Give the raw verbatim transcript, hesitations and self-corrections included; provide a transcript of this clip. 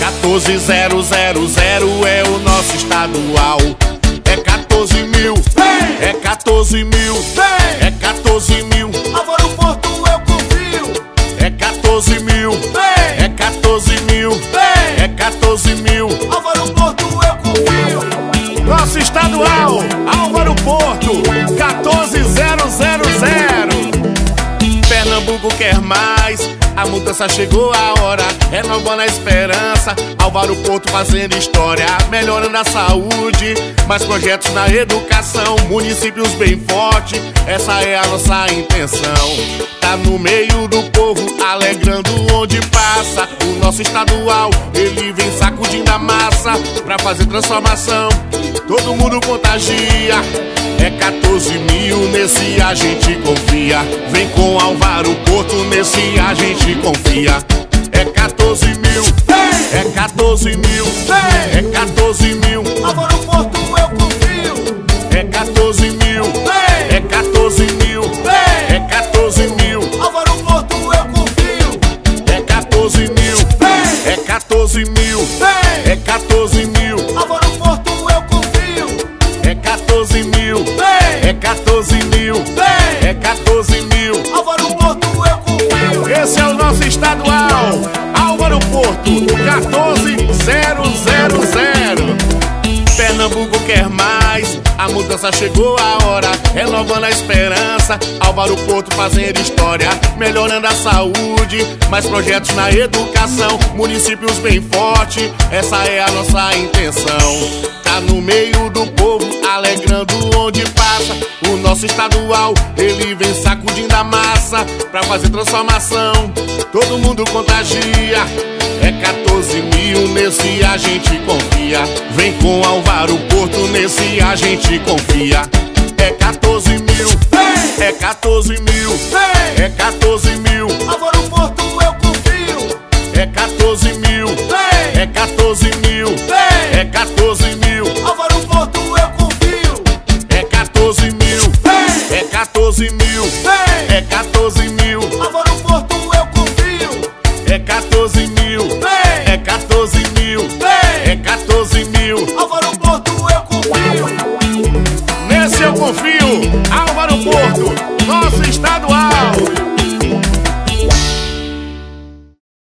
quatorze zero zero zero é o nosso estadual. É quatorze mil, é quatorze mil, é quatorze mil. Álvaro Porto eu confio. É quatorze mil, é quatorze mil, é quatorze mil. Álvaro Porto eu confio. Nosso estadual, Álvaro Porto, quatorze zero zero zero. Pernambuco quer mais, a mudança chegou a hora, renovando a esperança. Álvaro Porto fazendo história, melhorando a saúde, mais projetos na educação, municípios bem fortes, essa é a nossa intenção. Tá no meio do povo, alegrando onde passa. O nosso estadual, ele vem sacudindo a massa, pra fazer transformação, todo mundo contagia. É quatorze mil, nesse a gente confia. Vem com Álvaro Porto, nesse a gente confia. É quatorze mil, é quatorze mil, é quatorze mil. Álvaro Porto eu confio. É quatorze mil, é quatorze mil, é quatorze mil. Álvaro Porto eu confio. É quatorze mil, é quatorze mil, é quatorze mil. Álvaro Porto eu confio. É quatorze mil, é quatorze mil, é quatorze mil. Álvaro Porto eu confio. Esse é o nosso estadual, Álvaro Porto, quatorze zero zero zero. Pernambuco quer mais, a mudança chegou a hora, renovando a esperança. Álvaro Porto fazendo história, melhorando a saúde, mais projetos na educação, municípios bem fortes, essa é a nossa intenção. Tá no meio do povo, alegrando onde passa. O nosso estadual, ele vem sacudindo a massa, pra fazer transformação, todo mundo contagia. É quatorze mil, nesse a gente confia. Vem com Álvaro Porto, nesse a gente confia. É quatorze mil, é quatorze mil, é quatorze mil. Álvaro Porto eu confio. É quatorze mil, é quatorze mil, é quatorze mil. Álvaro Porto eu confio. É quatorze mil, é quatorze mil, é quatorze mil. Álvaro Porto eu confio. É quatorze mil, é quatorze mil, é quatorze mil. Álvaro Porto eu confio. Nesse eu confio, Álvaro Porto,